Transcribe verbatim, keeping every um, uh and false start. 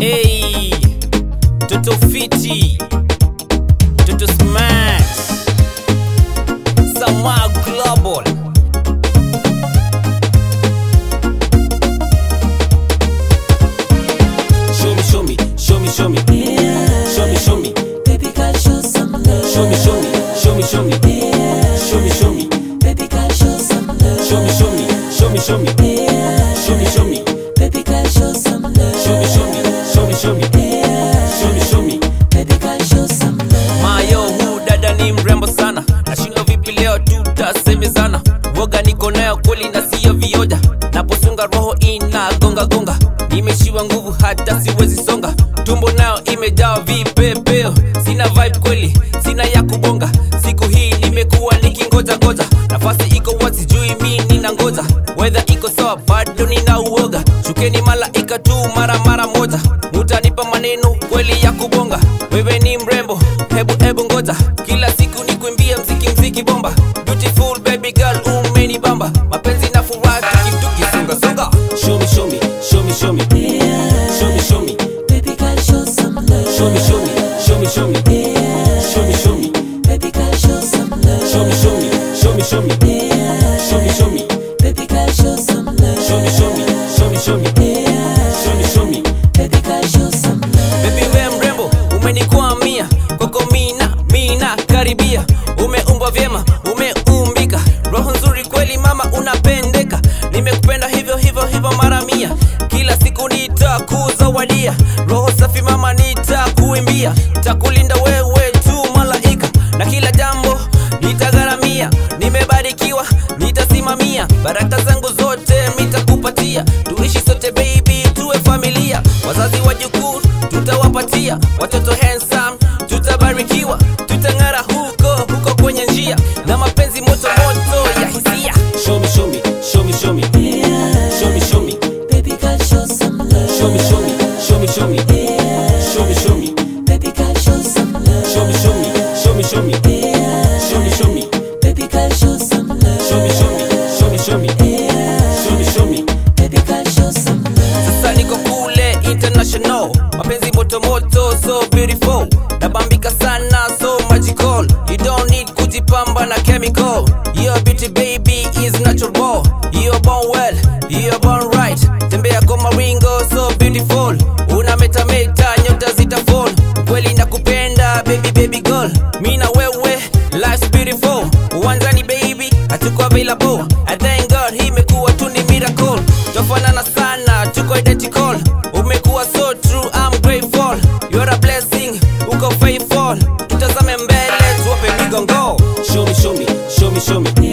Hey, Toto Fiti, Toto Smash, Sama Global. Show me, show me, show me, show me, yeah. Show me, show me, baby girl, show some love. Show me, show me, show me, show me, yeah. Show me, show me, baby girl, show some love. Show me, show me, show me, show me, yeah. Show me, show me, baby girl, show some love. Show me, show me, show me, show me, yeah. Show me, show me, baby girl, show some love. Mayo, huu dada ni mrembo sana. Nashindwa vipi leo tutasemezana. Woga niko nayo kweli na siyo vioja. Naposunga roho ina gonga gonga. Nimeshiwa nguvu hata siwezi songa. Tumbo nayo imejaa vipepeo. Sina vibe kweli, sina ya kubonga. Siku hii nimekuwa nikingoja ngoja. Nafasi iko wazi jui mimi nina ngoja. Weather iko sawa bado nina uoga. Shukeni malaika tu mara mara moja. Utanipa maneno kweli ya kubonga. Wewe ni mrembo, hebu hebu ngoja. Kila siku nikuimbia mziki mziki bomba. Beautiful baby girl umenibamba. Mapenzi na furaha tuki songa songa. Show me, show me, show me, show me, yeah. Show me, show me, baby girl, show some love. show me, show me, show me, show me, yeah. Show me, show me, baby girl, show some love. show me, show me, show me, show me, yeah. Show me, show me, baby girl, show some love. show me, show me, show me, show me, yeah. Show me, show me, baby girl, show some love. baby we mrembo, umenikwamia. Koko mina, mina karibia. Umeumbwa vyema, umeumbika. Roho nzuri kweli mama unapendeka. Nimekupenda hivyo hivyo hivyo mara mia. Kila siku nitakuzawadia. Roho safi mama nitakuimbia. Nitakulinda wewe tu malaika. Na kila jambo nitagharamia. Nimebarikiwa nitasimamia. Baraka zangu zote nitakupatia. Tuishi sote baby tuwe familia. Wazazi wajukuu tutawapatia. Watoto handsome tutabarikiwa. Tutang'ara huko huko kwenye njia. Na mapenzi moto moto ya hisia. Show me, show me, show me, show me, yeah. Show me, show me, baby girl, show some love. show me, show me, show me, show me, yeah. Show me, show me, baby girl, show some love. show me, show me, show me, show me, yeah. Show me, show me, baby girl, show some love. show me, show me, show me, show me, yeah. Show me, show me. baby girl, show some love. Sasa niko kule international. Mapenzi moto moto so beautiful. Nabambika sana so magical. You don't need kujipamba na chemical. Your beauty baby is natural. You're born well, you're born right. Tembea kwa maringo so beautiful. Una meta meta nyota zita fall. Kweli nakupenda baby baby girl. Mimi na wewe life's beautiful. Uwanjani baby hatuko available. I thank God hii imekuwa tu ni miracle. Tofanana sana tuko identical. Umekuwa so true I'm grateful. You're a blessing uko faithful. Tutazame mbele tuwape migongo. Show me, show me, show me, show me,